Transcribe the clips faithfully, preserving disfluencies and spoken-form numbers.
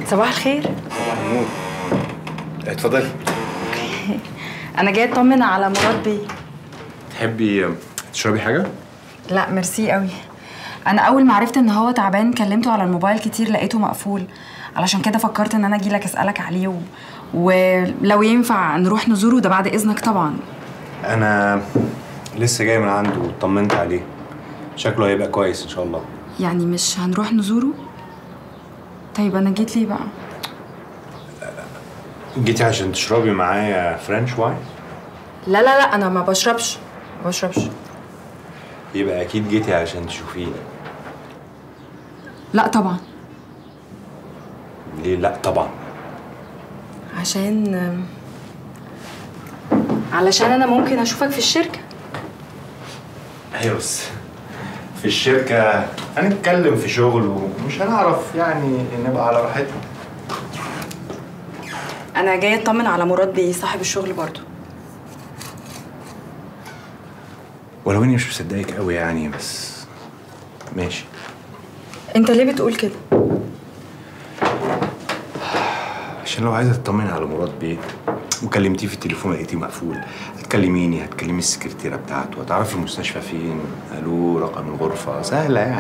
صباح الخير. صباح النور. اتفضلي. انا جايه اطمن على مراد بيه. تحبي تشربي حاجه؟ لا ميرسي قوي. انا اول ما عرفت ان هو تعبان كلمته على الموبايل كتير لقيته مقفول، علشان كده فكرت ان انا اجيلك اسالك عليه و... ولو ينفع نروح نزوره ده بعد اذنك طبعا. انا لسه جاي من عنده وطمنت عليه، شكله هيبقى كويس ان شاء الله. يعني مش هنروح نزوره؟ طيب انا جيت ليه بقى؟ جيتي عشان تشربي معايا فرنش واين؟ لا لا لا انا ما بشربش ما بشربش. يبقى اكيد جيتي عشان تشوفيه. لا طبعا. ليه لا طبعا؟ عشان علشان انا ممكن اشوفك في الشركه. ايوه بس في الشركه هنتكلم في شغل ومش هنعرف يعني نبقى على راحتنا. انا جايه اطمن على مراد بيه صاحب الشغل برضو. ولو اني مش مصدقك قوي يعني، بس ماشي. انت ليه بتقول كده؟ عشان لو عايزه تطمني على مراد بيه وكلمتيه في التليفون لقيتيه مقفول، هتكلميني، هتكلمي السكرتيره بتاعته، هتعرفي المستشفى فين، الو رقم الغرفه، سهله يعني.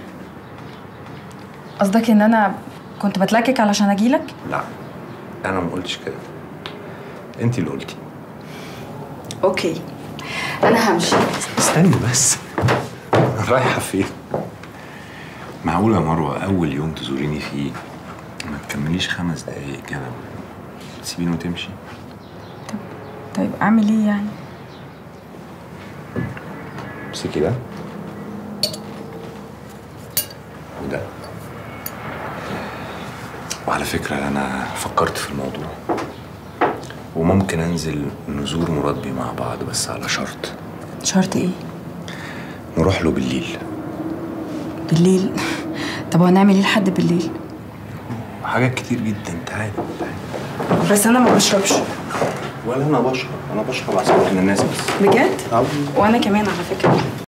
قصدك ان انا كنت بتلكك علشان اجيلك؟ لا انا ما قلتش كده، انت اللي قلتي. اوكي انا همشي. استني بس، رايحه فين؟ معقوله يا مروه اول يوم تزوريني فيه ما تكمليش خمس دقايق كده تسيبيني وتمشي؟ طب طيب اعمل ايه يعني؟ امسكي ده وده. وعلى فكرة أنا فكرت في الموضوع وممكن أنزل نزور مراد بيه مع بعض، بس على شرط. شرط إيه؟ نروح له بالليل. بالليل؟ طب هنعمل إيه لحد بالليل؟ حاجات كتير جدا، تعالي تعالي. بس أنا ما بشربش. ولا أنا بشرب، أنا بشرب عشان الناس بس. بجد؟ أه. وأنا كمان على فكرة.